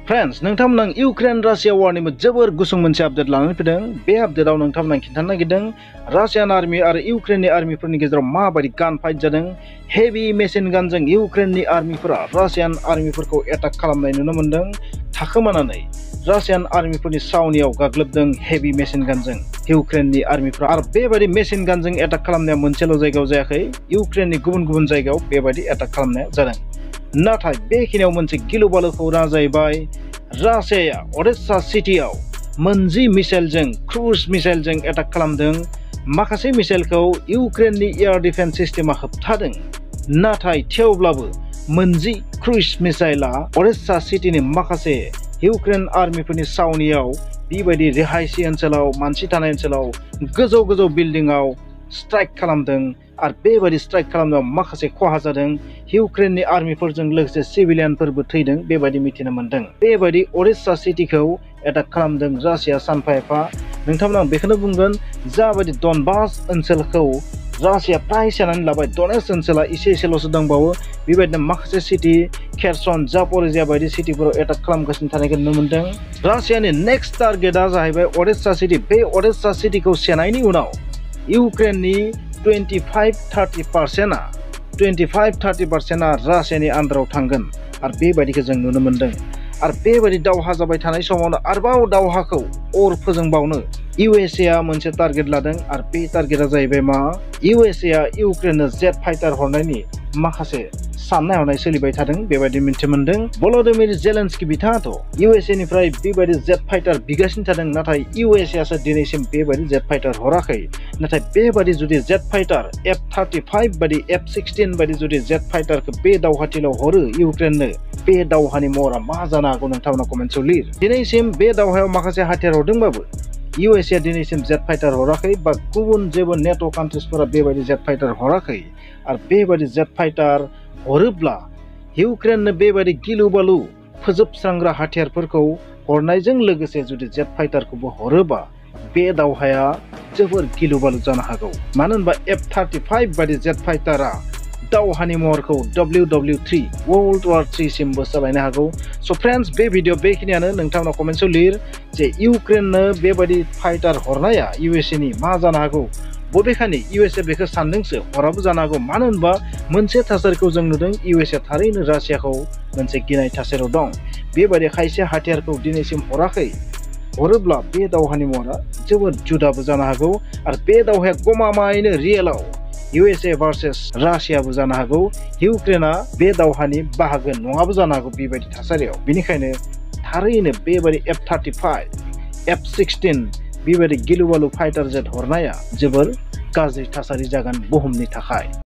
Friends नोंथांमोन Ukraine Russia वारनि जोबोर गुसुं मोनसे आपडेट लानानै फैदों। बे आपडेटआव नोंथांमोन खिन्थानो नागिरदों रासियान आर्मी आरो इउक्रेननि आर्मीफोरनि गेजेराव माबायदि गान फाइट जादों। हेवी मेसिन गानजों इउक्रेननि आर्मीफोरा रासियान आर्मीफोरखौ एटाक खालामनाय नुनो मोन्दों। थाखोमानानै रासियान आर्मीफोरनि सावनियाव गाग्लोबदों हेवी मेसिन गानजों इउक्रेननि आर्मीफोरा। आरो बेबायदि मेसिन गानजों एटाक खालामनाया मोनसेल' जायगायाव जायाखै, इउक्रेननि गुबुन गुबुन जायगायाव बेबायदि एटाक खालामनाया जादों। नाथाय बेखिनियाव मोनसे गिलु बालु खौराङा जाहैबाय रासियाया अडेसा सिटीआव मोनजि मिसाइलजों क्रुज मिसाइलजों एटाक खालामदों। माखासे मिसाइलखौ इउक्रेननि एयार डिफेन्स सिस्टेमा होबथादों, नाथाय थेवब्लाबो मोनजि क्रुज मिसाइला अडेसा सिटीनि माखासे इउक्रेन आर्मीफोरनि सावनियाव बेबायदि रिहायसि ओनसोलाव मानसि थानाय ओनसोलाव गोजौ गोजौ बिल्डिंआव स्ट्राइक खालामदों। आरो बेबायदि स्ट्राइक खालामनायाव माखासे खहा जादों। इउक्रेननि आर्मीफोरजों लोगोसे सिभिलियानफोरबो थैदों बेबायदि मिथिनो मोन्दों। बेबायदि अडेसा सिटीखौ एटाक खालामदों रासिया सानफा एफा। नोंथांमोना बेखौनो बुंगोन जाबायदि डनबास ओनसोलखौ रासिया प्राय सेनानै लाबाय, डनेट्स्क ओनसोला एसेल'सो दंबावो। बेबायदिनो माखासे सिटी खेरसन जापरिजिया बायदि सिटीफोराव एटाक खालामगासिनो थानायखौ नुनो मोन्दों। रासियानि नेक्स्ट टारगेटआ जाहैबाय अडेसा सिटी। बे अडेसा सिटीखौ सेनायनि उनाव इउक्रेननि 25-30% रासियानि आन्दाराव थांगोन आरो बेबायदिखौ जों नुनो मोन्दों। आरो बेबायदि दावहा जाबाय थानाय समावनो आरोबाव दावहाखौ अर फोजोंबावनो इउएसएआ मोनसे टारगेट लादों। आरो बे टारगेटआ जाहैबाय मा, इउएसएआ इउक्रेननो जेट फाइटार हरनायनि माखासे साननाय हनाय सोलिबाय थादों बेबायदि मिथि मोन्दों। भल'दिमिर जेलेन्स्की बिथाङाथ' इउएसएनिफ्राय बेबायदि जेट फाइटार बिगासिनो थादों, नाथाय इउएसएआसो दिनैसिम बेबायदि जेट फाइटार हराखै। नाथाय बेबायदि जुदि जेट फाइटार F-35 बायदि F-16 बायदि जुदि जेट फाइटारखौ बे दावहाथिलियाव हरो इउक्रेननो, बे दावहानि महरा मा जानो हागौ नोंथांमोना कमेन्टआव लिर। दिनैसिम बे दावहायाव माखासे हाथियार हरदोंबाबो इउएसएआ दिनैसिम जेट फाइटार हराखै, बा गुबुन जेबो नेट' कान्ट्रिसफोरा बेबायदि जेट फाइटार हराखै। आरो बेबायदि जेट फाइटार हरोब्ला इउक्रेननो बेबायदि गिलु बालु फोजोबस्रांग्रा हाथियारफोरखौ हरनायजों लोगोसे जुदि जेट फाइटारखौबो हरोबा बे दावहाया जोबोर गिलु बालु जानो हागौ। मानो होनबा F-35 बायदि जेट फाइटारा दावहानि महरखौ WW3 वर्ल्ड वार 3 सिमबो सोलायनो हागौ। स' फ्रेन्ड्स, बे भिडिअ बेखिनियानो। नोंथांमोना कमेन्टआव लिर जे इउक्रेननो बेबायदि फाइटार हरनाया इउएसएनि मा जानो हागौ। बबेखानि इउएसए बेखौ सानदोंसो, हराबो जानो हागौ। मानो होनबा मोनसे थासारिखौ जों नुदों, इउएसए थारैनो रासियाखौ मोनसे गिनाय थासारियाव दं। बेबायदि खायसे हाथियारखौ दिनैसिम हराखै, हरोब्ला बे दावहानि महरा जोबोद जुदाबो जानो हागौ। आरो बे दावहाया गमामायैनो रियेलाव इउएसए भार्सेस रासियाबो जानो हागौ। इउक्रेना बे दावहानि बाहागो नङाबो जानो हागौ बेबायदि थासारियाव। बेनिखायनो थारैनो बेबायदि F-35, F-16 बेबायदि गिलु बालु फाइटार जेट हरनाया जोबोर गाज्रि थासारि जागोन बुहुमनि थाखाय।